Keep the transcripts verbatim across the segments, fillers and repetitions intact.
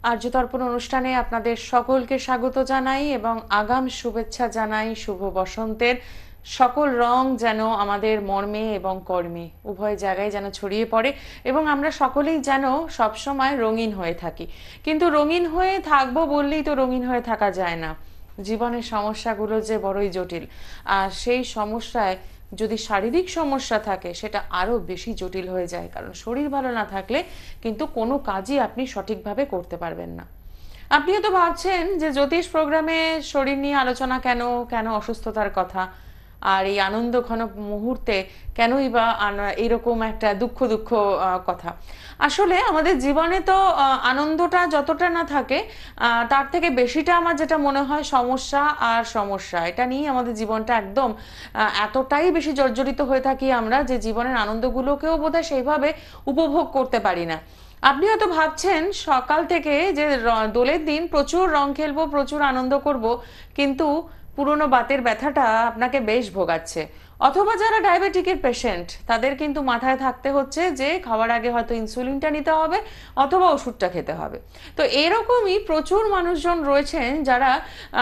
আর্য তর্পণ অনুষ্ঠানে আপনাদের সকলকে স্বাগত জানাই এবং আগাম শুভেচ্ছা জানাই শুভ বসন্তের। সকল রং যেন আমাদের মর্মে এবং কর্মে উভয় জায়গায় যেন ছড়িয়ে পড়ে এবং আমরা সকলেই যেন সবসময় রঙিন হয়ে থাকি। কিন্তু রঙিন হয়ে থাকবো বললেই তো রঙিন হয়ে থাকা যায় না। জীবনের সমস্যাগুলো যে বড়ই জটিল, আর সেই সমস্যায় যদি শারীরিক সমস্যা থাকে সেটা আরও বেশি জটিল হয়ে যায়, কারণ শরীর ভালো না থাকলে কিন্তু কোনো কাজই আপনি সঠিকভাবে করতে পারবেন না। আপনি হয়তো ভাবছেন যে জ্যোতিষ প্রোগ্রামে শরীর নিয়ে আলোচনা কেন, কেন অসুস্থতার কথা, আর এই আনন্দ ঘন মুহূর্তে কেনই বা এইরকম একটা দুঃখ দুঃখ কথা। আসলে আমাদের জীবনে তো আনন্দটা যতটা না থাকে, তার থেকে বেশিটা আমার যেটা মনে হয় সমস্যা আর সমস্যা, এটা নিয়ে আমাদের জীবনটা একদম এতটাই বেশি জর্জরিত হয়ে থাকি আমরা যে জীবনের আনন্দগুলোকেও বোধহয় সেইভাবে উপভোগ করতে পারি না। আপনি হয়তো ভাবছেন সকাল থেকে যে দোলের দিন প্রচুর রং খেলবো, প্রচুর আনন্দ করব, কিন্তু পুরনো বাতের ব্যথাটা আপনাকে বেশ ভোগাচ্ছে। অথবা যারা ডায়াবেটিকের পেশেন্ট তাদের কিন্তু মাথায় থাকতে হচ্ছে যে খাওয়ার আগে হয়তো ইনসুলিনটা নিতে হবে অথবা ওষুধটা খেতে হবে। তো এরকমই প্রচুর মানুষজন রয়েছেন যারা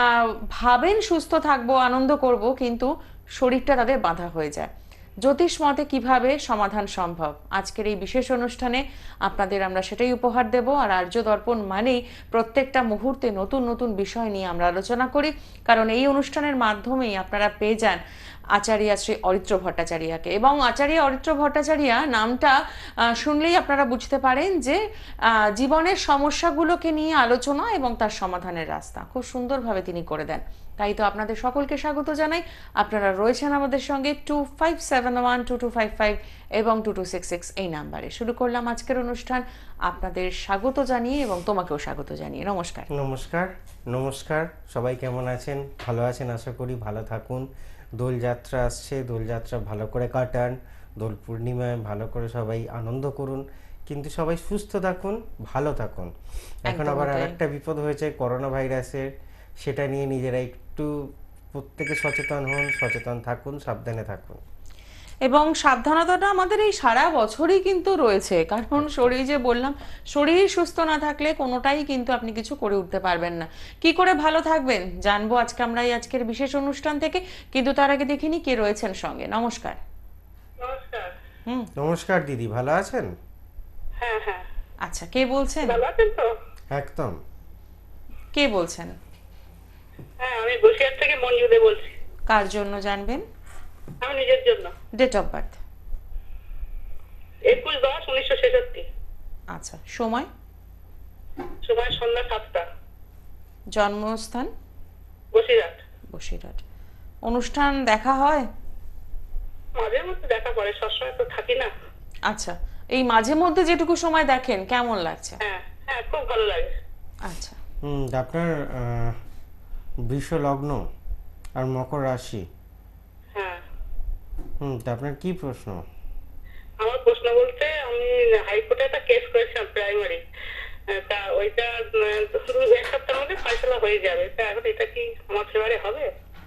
ভাবেন সুস্থ থাকবো, আনন্দ করব, কিন্তু শরীরটা তাদের বাঁধা হয়ে যায়। জ্যোতিষ মতে কিভাবে সমাধান সম্ভব, আজকের এই বিশেষ অনুষ্ঠানে আপনাদের আমরা সেটাই উপহার দেব। আর আর্য দর্পণ মানেই প্রত্যেকটা মুহূর্তে নতুন নতুন বিষয় নিয়ে আমরা আলোচনা করি, কারণ এই অনুষ্ঠানের মাধ্যমেই আপনারা পেয়ে যান আচার্য শ্রী অরিত্র ভট্টাচার্যকে। এবং আচার্য অরিত্র ভট্টাচার্য নামটা শুনলেই আপনারা বুঝতে পারেন যে জীবনের সমস্যাগুলোকে নিয়ে আলোচনা এবং তার সমাধানের রাস্তা খুব সুন্দরভাবে তিনি করে দেন। তাই তো আপনাদের সকলকে স্বাগত জানাই। আপনারা রয়েছেন আমাদের সঙ্গে two five seven one two two five five এবং টু টু সিক্স সিক্স এই নাম্বারে। শুরু করলাম আজকের অনুষ্ঠান আপনাদের স্বাগত জানিয়ে এবং তোমাকেও স্বাগত জানিয়ে। নমস্কার। নমস্কার। নমস্কার, সবাই কেমন আছেন? ভালো আছেন আশা করি, ভালো থাকুন। দোলযাত্রা আসছে, দোলযাত্রা ভালো করে কাটান, দোল পূর্ণিমায় ভালো করে সবাই আনন্দ করুন, কিন্তু সবাই সুস্থ থাকুন, ভালো থাকুন। এখন আবার আর একটা বিপদ হয়েছে করোনা ভাইরাসের, সেটা নিয়ে নিজেরা একটু প্রত্যেকে সচেতন হন, সচেতন থাকুন, সাবধানে থাকুন। এবং সাবধানতাটা আমাদের এই সারা বছরই কিন্তু রয়েছে, কারণ শরীর যে বললাম, শরীর সুস্থ না থাকলে কোনোটাই কিন্তু আপনি কিছু করে উঠতে পারবেন না। কি করে ভালো থাকবেন জানবো আজকে আমরা এই আজকের বিশেষ অনুষ্ঠান থেকে, কিন্তু তার আগে দেখিনি কে রয়েছেন সঙ্গে। নমস্কার। নমস্কার। হুম, নমস্কার দিদি, ভালো আছেন? হ্যাঁ হ্যাঁ। আচ্ছা, কে বলছেন? ভালো আছেন তো? একদম। কে বলছেন? হ্যাঁ, আমি বসিরহাট থেকে মঞ্জু দে বলছি। কার জন্য জানবেন? আমি নিজের জন্য। Date of birth? একুশ দশ উনিশশো ছেষট্টি। আচ্ছা, সময়? সময় সন্ধ্যা সাতটা। জন্মস্থান? বসিরহাট। বসিরহাট। অনুষ্ঠান দেখা হয়? মাঝে মধ্যে দেখা পড়ে, সবসময় তো থাকি না। আচ্ছা, এই মাঝে মধ্যে যেটুকু সময় দেখেন কেমন লাগছে? হ্যাঁ হ্যাঁ, খুব ভালো লাগে। আচ্ছা। হুম, আপনার বৃষ লগ্ন আর মকর রাশি। হ্যাঁ। হুম, তা আপনার কি প্রশ্ন? আমার প্রশ্ন বলতে, আমি হাইকোর্টে একটা কেস করেছিলাম প্রাইমারি, তা ওইটা শুধু এক সপ্তাহের মধ্যে ফয়সালা হয়ে যাবে, তা এখন এটা কি আমার ফেভারে হবে?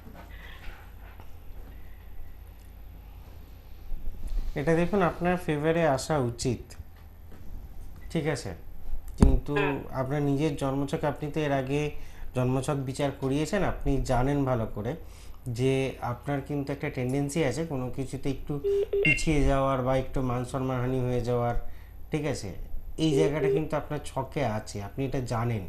এটা দেখুন, আপনার ফেভারে আসা উচিত, ঠিক আছে, কিন্তু আপনার নিজের জন্মছক, আপনি তো এর আগে জন্মছক বিচার করিয়েছেন, আপনি জানেন ভালো করে যে আপনার কিন্তু একটা টেন্ডেন্সি আছে কোনো কিছুতে একটু পিছিয়ে যাওয়ার বা একটু মান সম্মানহানি হয়ে যাওয়ার, ঠিক আছে। এই জায়গাটা কিন্তু আপনার ছকে আছে, আপনি এটা জানেন,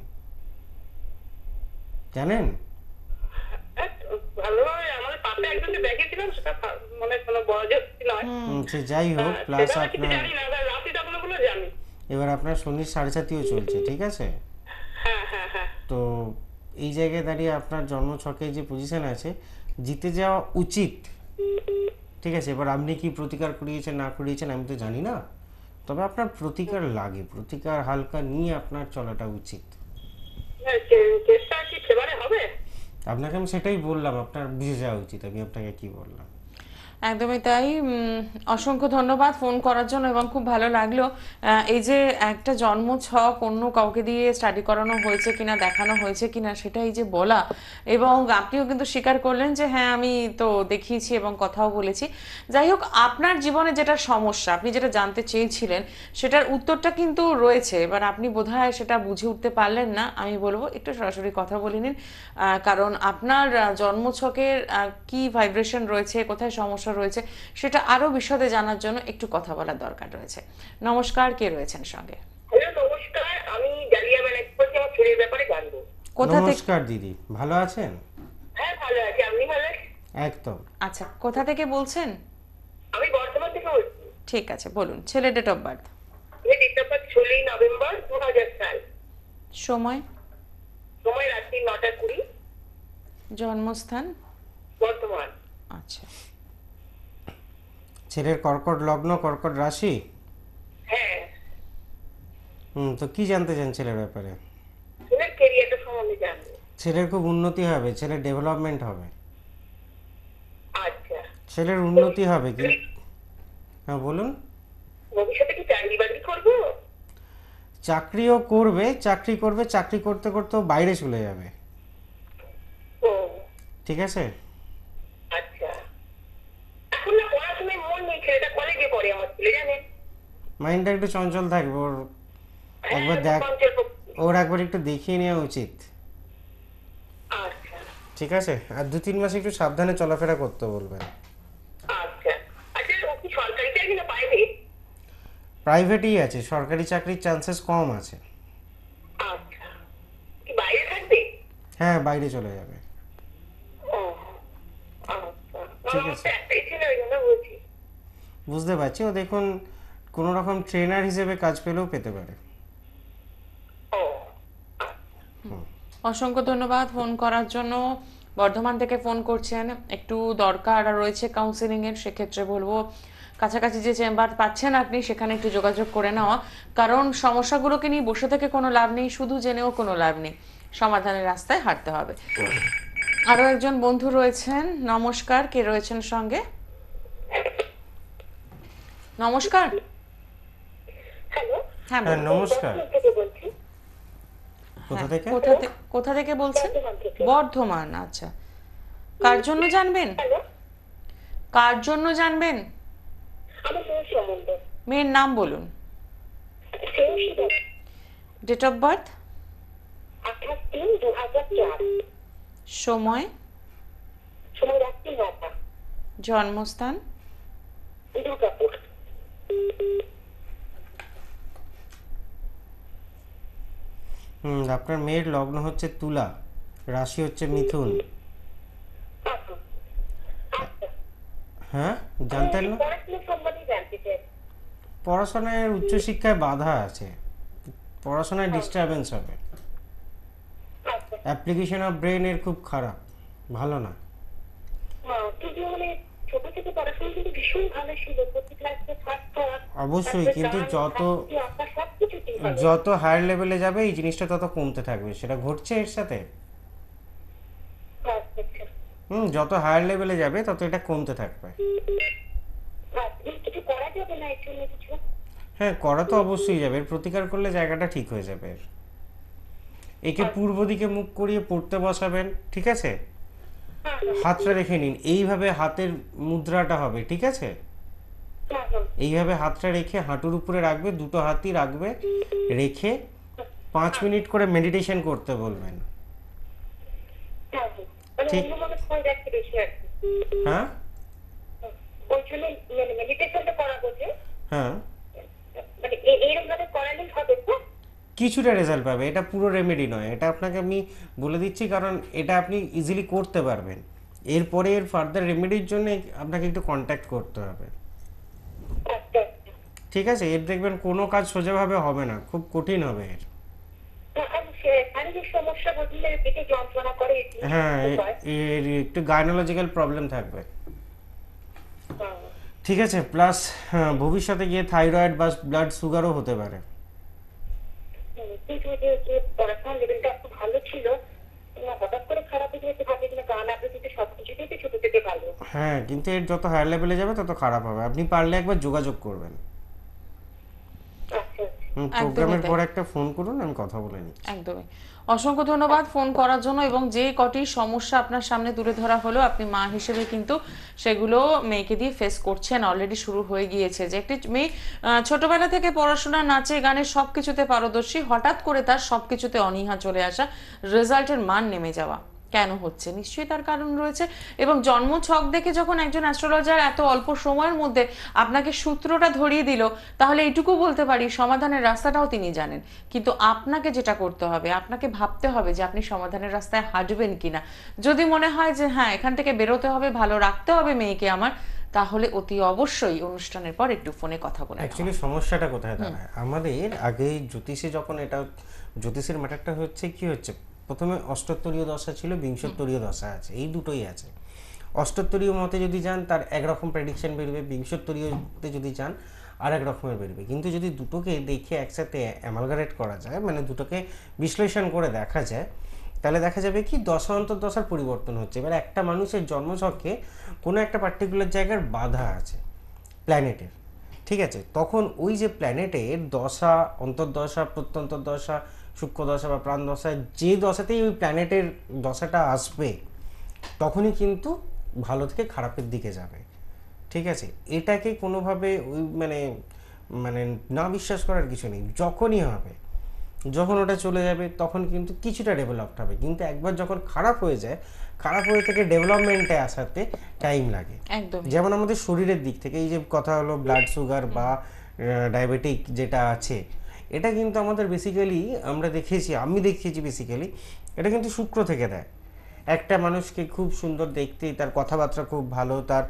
জানেন ভালোভাবে। আমাদের পাশে একজনকে দেখেছিলাম, সেটা মানে কোনো বড় জ্যোতি নয়। সে যাই হোক, প্লাস আপনার জানি না, রাশি টাগুলো জানি। এবার আপনার শনির সাড়ে সাতিও চলছে, ঠিক আছে। হ্যাঁ হ্যাঁ হ্যাঁ। তো এই জায়গায় দাঁড়িয়ে আপনার জন্মছকে যে পজিশন আছে, জিতে যাওয়া উচিত, ঠিক আছে। এবার আপনি কি প্রতিকার করিয়েছেন না করিয়েছেন আমি তো জানি না, তবে আপনার প্রতিকার লাগে, প্রতিকার হালকা নিয়ে আপনার চলাটা উচিত। চেষ্টা কি ফেভারে হবে? আপনাকে আমি সেটাই বললাম, আপনার বুঝে যাওয়া উচিত, আমি আপনাকে কি বললাম। একদমই তাই। উম, অসংখ্য ধন্যবাদ ফোন করার জন্য এবং খুব ভালো লাগলো আহ, এই যে একটা জন্ম ছক অন্য কাউকে দিয়ে স্টাডি করানো হয়েছে কিনা দেখানো হয়েছে কিনা সেটা এই যে বলা, এবং আপনিও কিন্তু স্বীকার করলেন যে হ্যাঁ আমি তো দেখিয়েছি এবং কথাও বলেছি। যাই হোক, আপনার জীবনে যেটা সমস্যা আপনি যেটা জানতে চেয়েছিলেন সেটার উত্তরটা কিন্তু রয়েছে, এবার আপনি বোধহয় সেটা বুঝে উঠতে পারলেন না। আমি বলবো একটু সরাসরি কথা বলে নিন, আহ, কারণ আপনার আহ, জন্মছকের আহ, কি ভাইব্রেশন রয়েছে, কোথায় সমস্যা রয়েছে সেটা আরো বিশদে জানার জন্য একটু কথা বলার দরকার রয়েছে। নমস্কার, কে রয়েছেন সঙ্গে? হ্যালো, নমস্কার। আমি ডালিয়া ম্যানেজ করছি, আমার ছেলের ব্যাপারে জানবো। কোথা থেকে? নমস্কার দিদি, ভালো আছেন? হ্যাঁ, ভালো আছি। আপনি ভালো আছেন? একদম। আচ্ছা, কোথা থেকে বলছেন? আমি বর্ধমান থেকে বলছি। ঠিক আছে, বলুন ছেলে date of birth. Date of birth ষোলোই নভেম্বর দু হাজার সাল। সময়? সময় রাত্রি নটা কুড়ি। জন্মস্থান? বর্ধমান। আচ্ছা, ছেলের কর্কট লগ্ন, কর্কট রাশি। হ্যাঁ। হুম, তো কি জানতে চান ছেলের ব্যাপারে? ছেলের কেরিয়ারটা সম্বন্ধে জানবো। ছেলের খুব উন্নতি হবে, ছেলের ডেভেলপমেন্ট হবে, আচ্ছা। ছেলের উন্নতি হবে কি। হ্যাঁ বলুন। ভবিষ্যতে কি চাকরি বাকরি করবো? চাকরিও করবে, চাকরি করবে, চাকরি করতে করতেও বাইরে চলে যাবে। ও ঠিক আছে। আচ্ছা। এখন না পড়াশোনায় মন নেই, ছেলেটা কলেজে পড়ে আমার ছেলে, জানেন? মাইন্ডটা একটু চঞ্চল থাকবে ওর, হ্যাঁ, একবার দেখ, চঞ্চল প্রকৃতি। ওর একবার একটু দেখিয়ে নেওয়া উচিত। আচ্ছা ঠিক আছে, আর দু তিন মাস একটু সাবধানে চলাফেরা করতে বলবেন। আচ্ছা আচ্ছা। ও কি সরকারি চাকরি না প্রাইভেট? প্রাইভেটই আছে, সরকারি চাকরির চান্সেস কম আছে। আচ্ছা। কি বাইরে থাকবে? হ্যাঁ, বাইরে চলে যাবে। ও আচ্ছা। ঠিক আমার আছে। তো একটাই ছেলে, ওই জন্য বলছি। বুঝতে পারছি, ও দেখুন কোনো রকম ট্রেনার হিসেবে কাজ পেলেও পেতে পারে। ও অসংখ্য ধন্যবাদ ফোন করার জন্য। বর্ধমান থেকে ফোন করছেন, একটু দরকার রয়েছে কাউন্সিলিং এর, সেক্ষেত্রে বলবো কাছাকাছি যে চেম্বার পাচ্ছেন আপনি সেখানে একটু যোগাযোগ করে নেওয়া, কারণ সমস্যাগুলোকে নিয়ে বসে থেকে কোনো লাভ নেই, শুধু জেনেও কোনো লাভ নেই, সমাধানের রাস্তায় হাঁটতে হবে। আরো একজন বন্ধু রয়েছেন, নমস্কার, কে রয়েছেন সঙ্গে? নমস্কার। হ্যালো। হ্যাঁ হ্যাঁ বলুন। নমস্কার। বর্ধমান থেকে বলছি। কোথা হ্যাঁ, থেকে? কোথা থেকে কোথা থেকে বলছেন? বর্ধমান থেকে। বর্ধমান, আচ্ছা। কার জন্য জানবেন? হ্যালো। কার জন্য জানবেন? আমার মেয়ের সম্বন্ধে। মেয়ের নাম বলুন। Shreyashi Dutta. Date of birth? আঠাশ তিন দু হাজার চার। সময়? সময় রাত্রি নটা। জন্মস্থান? দুর্গাপুর। হুম, আপনার মেয়ের লগ্ন হচ্ছে তুলা, রাশি হচ্ছে মিথুন। আচ্ছা। আচ্ছা। হ্যাঁ, জানতেন না? পড়াশোনা সম্বন্ধে জানতে চাই। পড়াশোনায় উচ্চশিক্ষায় বাধা আছে, পড়াশোনায় ডিস্টারবেন্স হবে, আচ্ছা। অ্যাপ্লিকেশন অফ ব্রেন এর খুব খারাপ, ভালো না। হ্যাঁ, কিন্তু মানে ছোট থেকে পড়াশোনা কিন্তু ভীষণ ভালো ছিল, প্রতি ক্লাসে ফার্স্ট হওয়া। অবশ্যই, তারপরে কিন্তু গান, যত হাসি, আঁকা সবকিছুতেই ভালো। যত হায়ার লেভেলে যাবে এই জিনিসটা তত কমতে থাকবে, সেটা ঘটছে এর সাথে। আচ্ছা, আচ্ছা। হুম, যত হায়ার লেভেলে যাবে তত এটা কমতে থাকবে। আচ্ছা, কিছু করা যাবে না এর জন্য কিছু? হ্যাঁ, করা তো অবশ্যই যাবে, এর প্রতিকার করলে জায়গাটা ঠিক হয়ে যাবে এর। একে পূর্ব দিকে মুখ করিয়ে পড়তে বসাবেন, ঠিক আছে? হ্যাঁ, হ্যাঁ, হাতটা রেখে নিন, এইভাবে হাতের মুদ্রাটা হবে, ঠিক আছে? হ্যাঁ, হ্যাঁ। এইভাবে হাতটা রেখে হাঁটুর উপরে রাখবে, দুটো হাতই রাখবে, রেখে পাঁচ মিনিট করে মেডিটেশন করতে বলবেন। হ্যাঁ, হ্যাঁ। মানে ঠিক। অন্যমনস্ক হয়ে যাচ্ছে বেশি আর কি। হ্যাঁ ওই জন্য মানে মেডিটেশনটা করাবো যে, হ্যাঁ, মানে এ- এরকম ভাবে করালেই হবে তো? কিছুটা রেজাল্ট পাবে, এটা পুরো রেমেডি নয়, এটা আপনাকে আমি বলে দিচ্ছি, কারণ এটা আপনি ইজিলি করতে পারবেন। এরপরে এর ফার্দার রেমেডির জন্য আপনাকে একটু কন্ট্যাক্ট করতে হবে, আচ্ছা, আচ্ছা। ঠিক আছে? এর দেখবেন কোনো কাজ সোজাভাবে হবে না, খুব কঠিন হবে এর। না, আর সে- শারীরিক সমস্যা বুঝলে পেটে যন্ত্রণা করে, এই জিনিসটা হ্যাঁ, খুব এ- হয়। এর একটু গাইনোলজিক্যাল প্রবলেম থাকবে, হ্যাঁ। ঠিক আছে? প্লাস ভবিষ্যতে গিয়ে থাইরয়েড বা ব্লাড সুগারও হতে পারে। হুম, কিন্তু ওই যে- যে পড়াশোনার লেভেলটা এত ভালো ছিল, না হঠাৎ করে খারাপ হয়ে গেছে, ভাবি কিনা গান আবৃত্তিতে সবকিছুতেই তো ছোট থেকে ভালো। হ্যাঁ, কিন্তু এর যত হায়ার লেভেলে যাবে তত খারাপ হবে। আপনি পারলে একবার যোগাযোগ করবেন। আচ্ছা হুম, একদমই প্রোগ্রামের তাই। পর একটা ফোন করুন, আমি কথা বলে নিচ্ছি। একদমই। অসংখ্য ধন্যবাদ ফোন করার জন্য, এবং যে কটি সমস্যা আপনার সামনে তুলে ধরা হলো আপনি মা হিসেবে কিন্তু সেগুলো মেয়েকে দিয়ে ফেস করছেন, অলরেডি শুরু হয়ে গিয়েছে। যে একটি মেয়ে আহ, ছোটবেলা থেকে পড়াশোনা, নাচে, গানে সবকিছুতে পারদর্শী, হঠাৎ করে তার সবকিছুতে অনীহা চলে আসা, রেজাল্টের মান নেমে যাওয়া। কেন হচ্ছে? নিশ্চয়ই তার কারণ রয়েছে। এবং জন্ম ছক দেখে যখন একজন অ্যাস্ট্রোলজার এত অল্প সময়ের মধ্যে আপনাকে সূত্রটা ধরিয়ে দিল, তাহলে এইটুকু বলতে পারি সমাধানের রাস্তাটাও তিনি জানেন। কিন্তু আপনাকে যেটা করতে হবে, আপনাকে ভাবতে হবে যে আপনি সমাধানের রাস্তায় হাঁটবেন কিনা। যদি মনে হয় যে হ্যাঁ এখান থেকে বেরোতে হবে, ভালো রাখতে হবে মেয়েকে আমার, তাহলে অতি অবশ্যই অনুষ্ঠানের পর একটু ফোনে কথা বলে নেওয়া। অ্যাকচুয়ালি সমস্যাটা কোথায় দাঁড়ায়, আমাদের আগে জ্যোতিষে যখন এটা, জ্যোতিষের ম্যাটারটা হচ্ছে কি হচ্ছে, প্রথমে অষ্টোত্তরীয় দশা ছিল, বিংশোত্তরীয় দশা আছে, এই দুটোই আছে। অষ্টোত্তরীয় মতে যদি যান তার একরকম প্রেডিকশন বেরোবে, বিংশোত্তরীয়তে যদি যান আর এক রকমের বেরোবে। কিন্তু যদি দুটোকে দেখে একসাথে অ্যামালগারেট করা যায়, মানে দুটোকে বিশ্লেষণ করে দেখা যায়, তাহলে দেখা যাবে কি দশা অন্তর দশার পরিবর্তন হচ্ছে। এবার একটা মানুষের জন্মছকে কোনো একটা পার্টিকুলার জায়গার বাধা আছে প্ল্যানেটের, ঠিক আছে, তখন ওই যে প্ল্যানেটের দশা, অন্তর্দশা, প্রত্যন্তর্দশা, সূক্ষ্ম দশা বা প্রাণ দশা, যে দশাতেই ওই প্ল্যানেটের দশাটা আসবে তখনই কিন্তু ভালো থেকে খারাপের দিকে যাবে, ঠিক আছে। এটাকে কোনোভাবে ওই মানে মানে না বিশ্বাস করার কিছু নেই। যখনই হবে, যখন ওটা চলে যাবে তখন কিন্তু কিছুটা ডেভেলপড হবে, কিন্তু একবার যখন খারাপ হয়ে যায়, খারাপ হয়ে থেকে ডেভেলপমেন্টে আসাতে টাইম লাগে। একদম যেমন আমাদের শরীরের দিক থেকে এই যে কথা হলো ব্লাড সুগার বা ডায়াবেটিক যেটা আছে, এটা কিন্তু আমাদের বেসিক্যালি আমরা দেখেছি, আমি দেখিয়েছি বেসিক্যালি এটা কিন্তু শুক্র থেকে দেয়। একটা মানুষকে খুব সুন্দর দেখতে, তার কথাবার্তা খুব ভালো, তার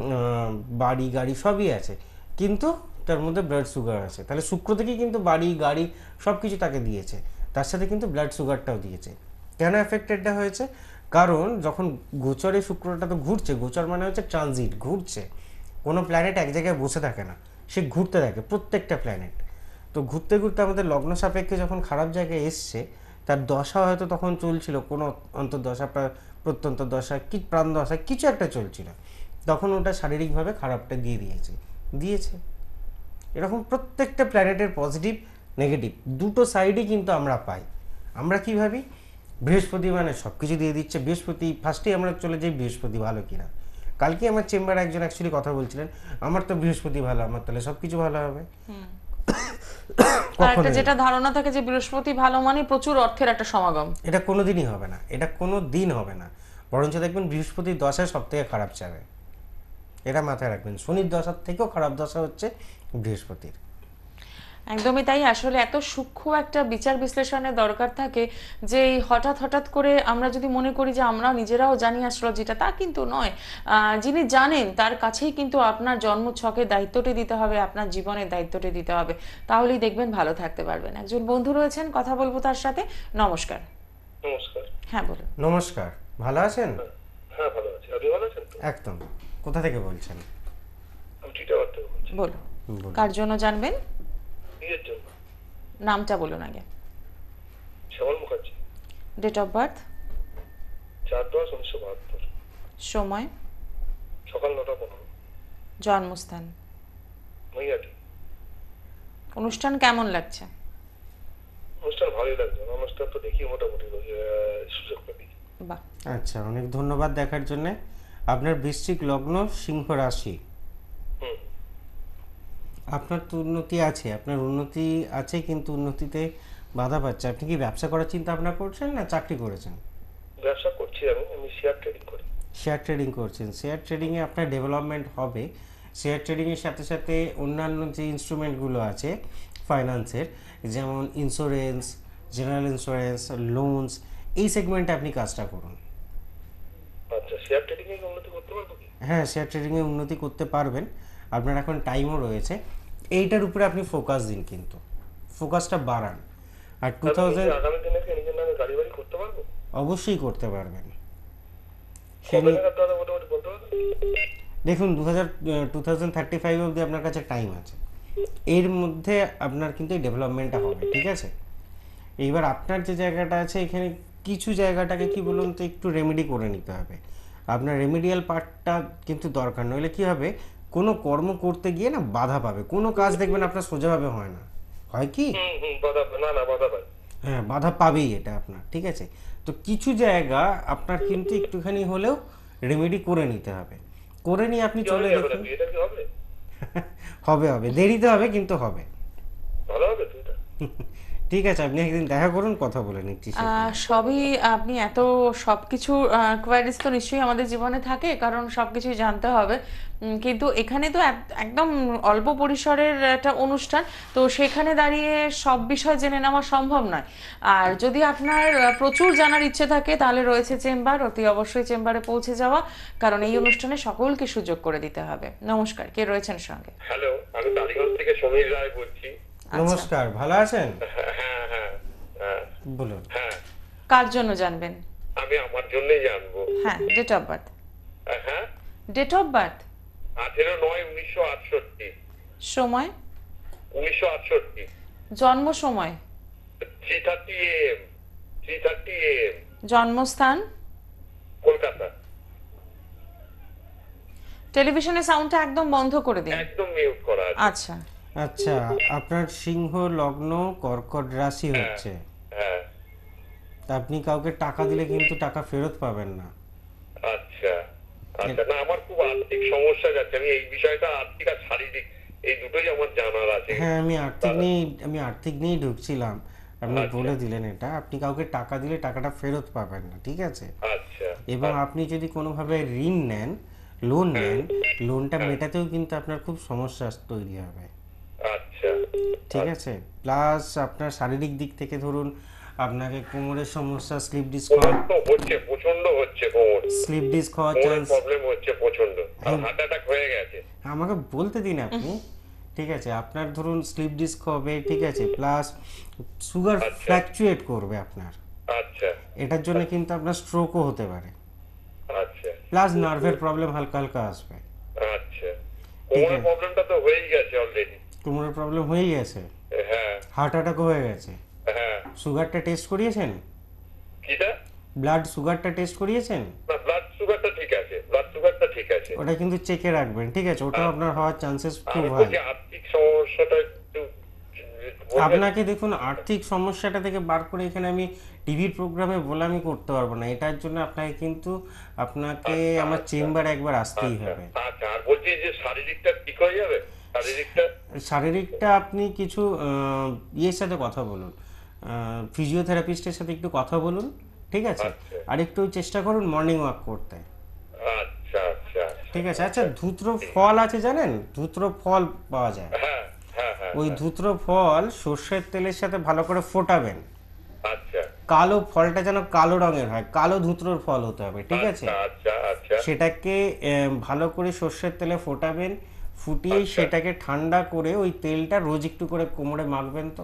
বাড়ি গাড়ি সবই আছে, কিন্তু তার মধ্যে ব্লাড সুগার আছে, তাহলে শুক্র থেকেই কিন্তু বাড়ি গাড়ি সব কিছু তাকে দিয়েছে, তার সাথে কিন্তু ব্লাড সুগারটাও দিয়েছে। কেন এফেক্টেডটা হয়েছে? কারণ যখন গোচরে শুক্রটা তো ঘুরছে, গোচর মানে হচ্ছে ট্রানজিট, ঘুরছে। কোনো প্ল্যানেট এক জায়গায় বসে থাকে না, সে ঘুরতে থাকে প্রত্যেকটা প্ল্যানেট। তো ঘুরতে ঘুরতে আমাদের লগ্ন সাপেক্ষে যখন খারাপ জায়গায় এসছে, তার দশা হয়তো তখন চলছিল কোনো অন্তর্দশা, প্রত্যন্ত দশা, কি প্রাণ দশা, কিছু একটা চলছিল, তখন ওটা শারীরিকভাবে খারাপটা দিয়ে দিয়েছে দিয়েছে এরকম প্রত্যেকটা প্ল্যানেটের পজিটিভ নেগেটিভ দুটো সাইডই কিন্তু আমরা পাই। আমরা কি ভাবি বৃহস্পতি মানে সব কিছু দিয়ে দিচ্ছে, বৃহস্পতি ফার্স্টেই আমরা চলে যাই বৃহস্পতি ভালো কিনা। কালকে আমার চেম্বারে একজন অ্যাকচুয়ালি কথা বলছিলেন, আমার তো বৃহস্পতি ভালো, আমার তাহলে সব কিছু ভালো হবে। আর একটা যেটা ধারণা থাকে যে বৃহস্পতি ভালো মানে প্রচুর অর্থের একটা সমাগম, এটা কোনো দিনই হবে না, এটা কোনো দিন হবে না। বরঞ্চ দেখবেন বৃহস্পতির দশায় সব থেকে খারাপ যাবে, এটা মাথায় রাখবেন। শনির দশার থেকেও খারাপ দশা হচ্ছে বৃহস্পতির। একদমই তাই। আসলে এত সূক্ষ্ম একটা বিচার বিশ্লেষণের দরকার থাকে যে এই হঠাৎ হঠাৎ করে আমরা যদি মনে করি যে আমরা নিজেরাও জানি অ্যাস্ট্রোলজিটা, তা কিন্তু নয়। আহ, যিনি জানেন তার কাছেই কিন্তু আপনার জন্ম ছকের দায়িত্বটি দিতে হবে, আপনার জীবনের দায়িত্বটি দিতে হবে, তাহলেই দেখবেন ভালো থাকতে পারবেন। একজন বন্ধু রয়েছেন, কথা বলবো তার সাথে। নমস্কার। নমস্কার। হ্যাঁ বলুন। নমস্কার, ভালো আছেন? হ্যাঁ ভালো আছি, আপনি ভালো আছেন তো? একদম। কোথা থেকে বলছেন? আমি টিটাগড় থেকে বলছি। বলুন বলুন। কার জন্য জানবেন? বিয়ের জন্য। নামটা বলুন আগে। Shyamal Mukherjee. Date of birth? চার দশ উনিশশো বাহাত্তর। সময়? সকাল নটা পনেরো। জন্মস্থান? নৈয়াটি। অনুষ্ঠান কেমন লাগছে? অনুষ্ঠান ভালোই লাগছে, অনুষ্ঠান তো দেখি মোটামুটি আহ, সুযোগ পাবি। বাহ, আচ্ছা, অনেক ধন্যবাদ দেখার জন্য। আপনার বৃশ্চিক লগ্ন, সিংহ রাশি। হুম। আপনার তো উন্নতি আছে, আপনার উন্নতি আছে, কিন্তু উন্নতিতে বাধা পাচ্ছে। আপনি কি ব্যবসা করার চিন্তা ভাবনা করছেন না চাকরি করেছেন? ব্যবসা করছি আমি, আমি শেয়ার ট্রেডিং করি। শেয়ার ট্রেডিং করছেন। শেয়ার ট্রেডিংয়ে আপনার ডেভেলপমেন্ট হবে। শেয়ার ট্রেডিংয়ের সাথে সাথে অন্যান্য যে ইনস্ট্রুমেন্টগুলো আছে ফাইন্যান্সের, যেমন ইন্স্যুরেন্স, জেনারেল ইন্স্যুরেন্স, লোনস, এই সেগমেন্টে আপনি কাজটা করুন। আচ্ছা, শেয়ার ট্রেডিং এ উন্নতি করতে পারবো কি? হ্যাঁ, শেয়ার ট্রেডিংয়ে উন্নতি করতে পারবেন, আপনার এখন টাইমও রয়েছে। এইটার উপরে আপনি ফোকাস দিন, কিন্তু ফোকাসটা বাড়ান। আর টু তাহলে থাউজেন্ড নিজে আগামী দিনে কি নিজের নামে গাড়ি বাড়ি করতে পারবো? অবশ্যই করতে পারবেন। সে কবে নিয়ে নাগাদ দাদা মোটামুটি বলতে পারবেন? দেখুন, দু হাজার টু থাউজেন্ড থার্টি ফাইভ অবধি আপনার কাছে টাইম আছে, এর মধ্যে আপনার কিন্তু এই ডেভেলপমেন্টটা হবে, ঠিক আছে। এইবার আপনার যে জায়গাটা আছে, এখানে কিছু জায়গাটাকে কি বলুন তো একটু রেমেডি করে নিতে হবে। আপনার রেমিডিয়াল পার্টটা কিন্তু দরকার, নইলে কি হবে, কোনো কর্ম করতে গিয়ে না বাধা পাবে, কোনো কাজ দেখবেন আপনার সোজাভাবে হয় না, হয় কি? হুম হুম বাধা না না বাধা পাই। হ্যাঁ, বাধা পাবেই এটা আপনার, ঠিক আছে? তো কিছু জায়গা আপনার কিন্তু একটুখানি হলেও রেমেডি করে নিতে হবে, করে নিয়ে আপনি কি চলে হবে দেখুন। এটা কি হবে? হবে হবে, দেরিতে হবে কিন্তু হবে। ভালো হবে তো এটা? ঠিক আছে, আপনি একদিন দেখা করুন, কথা বলে নিচ্ছি সে আহ, সবই আপনি এত সবকিছু কোয়ারিজ তো নিশ্চয়ই আমাদের জীবনে থাকে, কারণ সবকিছুই জানতে হবে। উম, কিন্তু এখানে তো এক- একদম অল্প পরিসরের একটা অনুষ্ঠান, তো সেখানে দাঁড়িয়ে সব বিষয় জেনে নেওয়া সম্ভব নয়। আর যদি আপনার আহ, প্রচুর জানার ইচ্ছে থাকে, তাহলে রয়েছে চেম্বার, অতি অবশ্যই চেম্বারে পৌঁছে যাওয়া, কারণ এই অনুষ্ঠানে সকলকে সুযোগ করে দিতে হবে। নমস্কার, কে রয়েছেন সঙ্গে? হ্যালো, আমি টালিগঞ্জ থেকে সমীর রায় বলছি। নমস্কার, ভালো আছেন? হ্যাঁ হ্যাঁ হ্যাঁ হ্যাঁ বলুন। হ্যাঁ, কার জন্য জানবেন? আমি আমার জন্যই জানবো। হ্যাঁ, ডেট অফ বার্থ। হ্যাঁ, ডেট অফ বার্থ, আঠেরো নয় উনিশশো আটষট্টি। সময়, উনিশশো আটষট্টি। জন্ম সময়, three thirty AM three thirty AM জন্মস্থান। কলকাতা। টেলিভিশনের সাউন্ডটা একদম বন্ধ করে দিন। একদম মিউট করা আছে। আচ্ছা, আচ্ছা, আপনার সিংহ লগ্ন, কর্কট রাশি হচ্ছে, হ্যাঁ, তা আপনি কাউকে টাকা দিলে কিন্তু টাকা ফেরত পাবেন না। আচ্ছা আচ্ছা। না, আমার খুব আর্থিক সমস্যা যাচ্ছে, আমি এই বিষয়টা আর্থিক আর শারীরিক এই দুটোই আমার জানার আছে। হ্যাঁ, আমি আর্থিক নিয়েই আমি আর্থিক নিয়েই ঢুকছিলাম, আপনি আচ্ছা। বলে দিলেন এটা, আপনি কাউকে টাকা দিলে টাকাটা ফেরত পাবেন না, ঠিক আছে? আচ্ছা এবং আপনি যদি কোনোভাবে ঋণ নেন, লোন নেন, লোনটা মেটাতেও কিন্তু আপনার খুব সমস্যা তৈরি হবে, আচ্ছা ঠিক আছে? প্লাস আপনার শারীরিক দিক থেকে ধরুন আপনাকে কোমরের সমস্যা, স্লিপ ডিস্ক কোমর তো হচ্ছে, প্রচন্ড হচ্ছে কোমর, স্লিপ ডিস্ক হওয়ার কোমরের চান্স। প্রবলেম হচ্ছে প্রচন্ড, আর হার্ট অ্যাটাক হয়ে গেছে। আমাকে বলতে দিন আপনি, ঠিক আছে? আপনার ধরুন স্লিপ ডিস্ক হবে, ঠিক আছে, প্লাস সুগার আচ্ছা। ফ্ল্যাকচুয়েট করবে আপনার, আচ্ছা এটার জন্য কিন্তু আপনার স্ট্রোকও হতে পারে, আচ্ছা প্লাস নার্ভের প্রবলেম হালকা হালকা আসবে। আচ্ছা। কোমরের প্রবলেমটা তো হয়েই গেছে অলরেডি। কোমরের প্রবলেম হয়ে গেছে, হ্যাঁ হার্ট অ্যাটাকও হয়ে গেছে। হ্যাঁ। সুগারটা টেস্ট করিয়েছেন? কিটা? ব্লাড সুগারটা টেস্ট করিয়েছেন? না, ব্লাড সুগারটা ঠিক আছে, ব্লাড সুগারটা ঠিক আছে। ওটা কিন্তু চেকে রাখবেন, ঠিক আছে? ওটাও আপনার হওয়ার চান্সেস খুব আমি হাই। বলছি আর্থিক সমস্যাটা একটু বলবেন? আপনাকে দেখুন, আর্থিক সমস্যাটা থেকে বার করে এখানে আমি টিভির প্রোগ্রামে বলে আমি করতে পারবো না, এটার জন্য আপনাকে কিন্তু আপনাকে আমার চেম্বারে একবার আসতেই হবে। আচ্ছা, আর বলছি যে শারীরিকটা ঠিক হয়ে যাবে, শারীরিকটা? শারীরিকটা আপনি কিছু আহ, ইয়ের সাথে কথা বলুন, ফিজিওথেরাপিস্টের সাথে একটু কথা বলুন, ঠিক আছে? আচ্ছা। আর একটু চেষ্টা করুন মর্নিং ওয়াক করতে, আচ্ছা আচ্ছা। ঠিক আছে? আচ্ছা, ধুত্র ফল আছে জানেন? ধুত্র ফল পাওয়া যায়, হ্যাঁ হ্যাঁ হ্যাঁ। ওই ধুত্র ফল সর্ষের তেলের সাথে ভালো করে ফোটাবেন, আচ্ছা কালো ফলটা যেন কালো রঙের হয়, কালো ধুত্রর ফল হতে হবে, ঠিক আছে? আচ্ছা আচ্ছা। সেটাকে আহ, ভালো করে সর্ষের তেলে ফোটাবেন, ফুটিয়ে আচ্ছা। সেটাকে ঠান্ডা করে ওই তেলটা রোজ একটু করে কোমরে মাখবেন, তো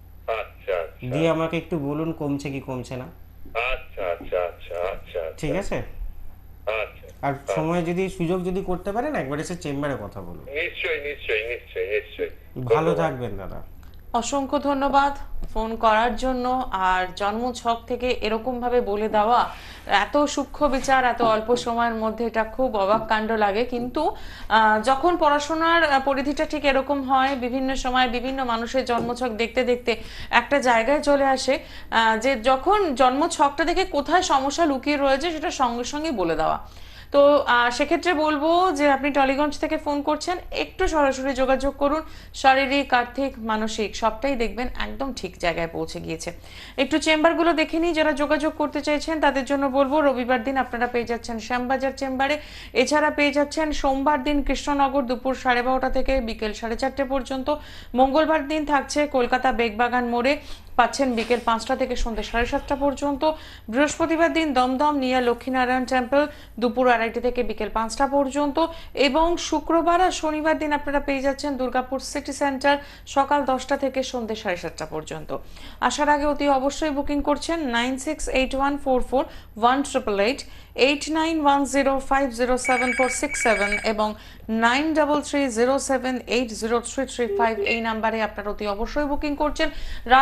আচ্ছা আচ্ছা দিয়ে আমাকে একটু বলুন কমছে কি কমছে না, আচ্ছা আচ্ছা আচ্ছা আচ্ছা। ঠিক আছে? আচ্ছা, আর সময় যদি সুযোগ যদি করতে পারেন একবার এসে চেম্বারে কথা বলুন। নিশ্চয়ই নিশ্চয়ই নিশ্চয়ই নিশ্চয়ই। ভালো থাকবেন দাদা। অসংখ্য ধন্যবাদ ফোন করার জন্য। আর জন্ম ছক থেকে এরকম ভাবে বলে দেওয়া, এত সূক্ষ্ম বিচার এত অল্প সময়ের মধ্যে, এটা খুব অবাক কাণ্ড লাগে। কিন্তু আহ, যখন পড়াশোনার আহ, পরিধিটা ঠিক এরকম হয়, বিভিন্ন সময় বিভিন্ন মানুষের জন্মছক দেখতে দেখতে একটা জায়গায় চলে আসে আহ, যে যখন জন্মছকটা দেখে কোথায় সমস্যা লুকিয়ে রয়েছে সেটা সঙ্গে সঙ্গে বলে দেওয়া। তো আহ, সেক্ষেত্রে বলবো যে আপনি টলিগঞ্জ থেকে ফোন করছেন, একটু সরাসরি যোগাযোগ করুন। শারীরিক, আর্থিক, মানসিক সবটাই দেখবেন একদম ঠিক জায়গায় পৌঁছে গিয়েছে। একটু চেম্বারগুলো দেখে নিই, যারা যোগাযোগ করতে চাইছেন তাদের জন্য বলবো রবিবার দিন আপনারা পেয়ে যাচ্ছেন শ্যামবাজার চেম্বারে, এছাড়া পেয়ে যাচ্ছেন সোমবার দিন কৃষ্ণনগর দুপুর সাড়ে বারোটা থেকে বিকেল সাড়ে চারটে পর্যন্ত। মঙ্গলবার দিন থাকছে কলকাতা বেগবাগান মোড়ে, পাচ্ছেন বিকেল পাঁচটা থেকে সন্ধ্যে সাড়ে সাতটা পর্যন্ত। বৃহস্পতিবার দিন দমদম নিয়া লক্ষ্মীনারায়ণ টেম্পল দুপুর আড়াইটে থেকে বিকেল পাঁচটা পর্যন্ত। এবং শুক্রবার আর শনিবার দিন আপনারা পেয়ে যাচ্ছেন দুর্গাপুর সিটি সেন্টার সকাল দশটা থেকে সন্ধ্যে সাড়ে সাতটা পর্যন্ত। আসার আগে অতি অবশ্যই বুকিং করছেন nine six eight one four four one triple eight, eight nine one zero five zero seven four six seven এবং nine double three zero seven eight zero three three five, এই নাম্বারে আপনারা অতি অবশ্যই বুকিং করছেন। রাত্রে যারা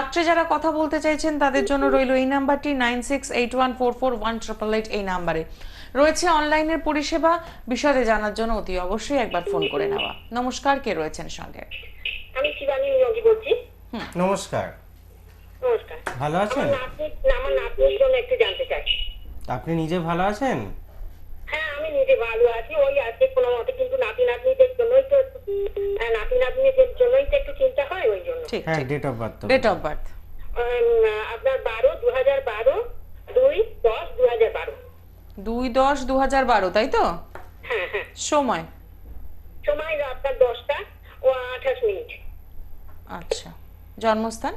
কথা বলতে চাইছেন তাদের জন্য রইল এই নাম্বারটি nine six eight one four four one triple eight, এই নাম্বারে রয়েছে অনলাইনের পরিষেবা। বিশদে জানার জন্য অতি অবশ্যই একবার ফোন করে নেওয়া। নমস্কার, কে রয়েছেন সঙ্গে? আমি শিবানী নিয়োগী বলছি। নমস্কার, নমস্কার। ভালো আছেন? আমার নাতনি আমার নাতনির জন্য একটু জানতে চাই। আপনি নিজে ভালো আছেন? হ্যাঁ, আমি নিজে ভালো আছি, ওই আছে কোনো মতে, কিন্তু নাতি নাতনিদের জন্যই তো হ্যাঁ, নাতি নাতনিদের জন্যই তো একটু চিন্তা হয়, ওই জন্য। ঠিক হ্যাঁ, ঠিক। Date of birth. Date of birth um, আপনার বারো দু হাজার বারো দুই দশ দু হাজার বারো। দুই দশ দু হাজার বারো, তাই তো? হ্যাঁ হ্যাঁ। সময়? সময় আপনার দশটা ও আঠাশ মিনিট। আচ্ছা। জন্মস্থান?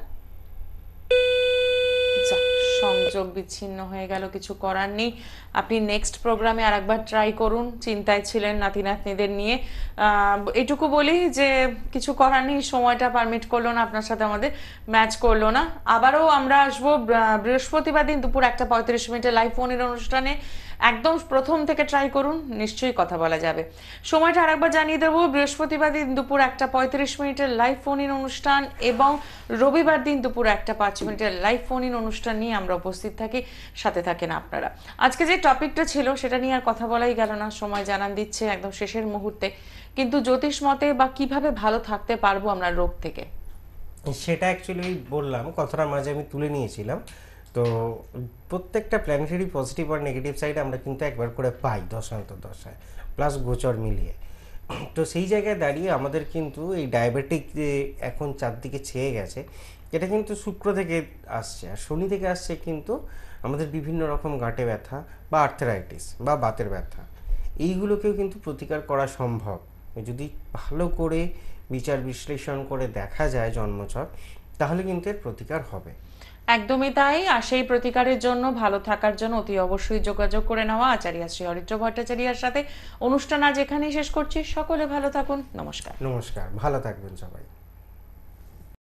যাক, সংযোগ বিচ্ছিন্ন হয়ে গেল, কিছু করার নেই। আপনি নেক্সট প্রোগ্রামে আরেকবার ট্রাই করুন। চিন্তায় ছিলেন নাতি নাতনিদের নিয়ে। এটুকু বলি যে কিছু করার নেই, সময়টা পারমিট করলো না, আপনার সাথে আমাদের ম্যাচ করলো না। আবারও আমরা আসবো বৃহস্পতিবার দিন দুপুর একটা পঁয়ত্রিশ মিনিটে লাইভ ফোনের অনুষ্ঠানে। একদম প্রথম থেকে ট্রাই করুন, নিশ্চয়ই কথা বলা যাবে। সময়টা আরেকবার জানিয়ে দেবো, বৃহস্পতিবার দিন দুপুর একটা পঁয়ত্রিশ মিনিটের লাইভ ফোন ইন অনুষ্ঠান এবং রবিবার দিন দুপুর একটা পাঁচ মিনিটের লাইভ ফোন ইন অনুষ্ঠান নিয়ে আমরা উপস্থিত থাকি। সাথে থাকেন আপনারা। আজকে যে টপিকটা ছিল সেটা নিয়ে আর কথা বলাই গেল না, সময় জানান দিচ্ছে একদম শেষের মুহূর্তে। কিন্তু জ্যোতিষ মতে বা কিভাবে ভালো থাকতে পারবো আমরা রোগ থেকে, সেটা অ্যাকচুয়ালি বললাম, কথাটা মাঝে আমি তুলে নিয়েছিলাম। তো প্রত্যেকটা প্ল্যানেটারি পজিটিভ আর নেগেটিভ সাইড আমরা কিন্তু একবার করে পাই দশান্ত দশায়, প্লাস গোচর মিলিয়ে। তো সেই জায়গায় দাঁড়িয়ে আমাদের কিন্তু এই ডায়াবেটিক যে এখন চারদিকে ছেয়ে গেছে, এটা কিন্তু শুক্র থেকে আসছে, আর শনি থেকে আসছে কিন্তু আমাদের বিভিন্ন রকম গাঁটে ব্যথা বা আর্থারাইটিস বা বাতের ব্যথা। এইগুলোকেও কিন্তু প্রতিকার করা সম্ভব যদি ভালো করে বিচার বিশ্লেষণ করে দেখা যায় জন্মছক, তাহলে কিন্তু এর প্রতিকার হবে। একদমই তাই। আর সেই প্রতিকারের জন্য, ভালো থাকার জন্য অতি অবশ্যই যোগাযোগ করে নেওয়া আচার্য শ্রী অরিত্র ভট্টাচার্যের সাথে। অনুষ্ঠান আজ এখানেই শেষ করছি। সকলে ভালো থাকুন। নমস্কার। নমস্কার, ভালো থাকবেন সবাই।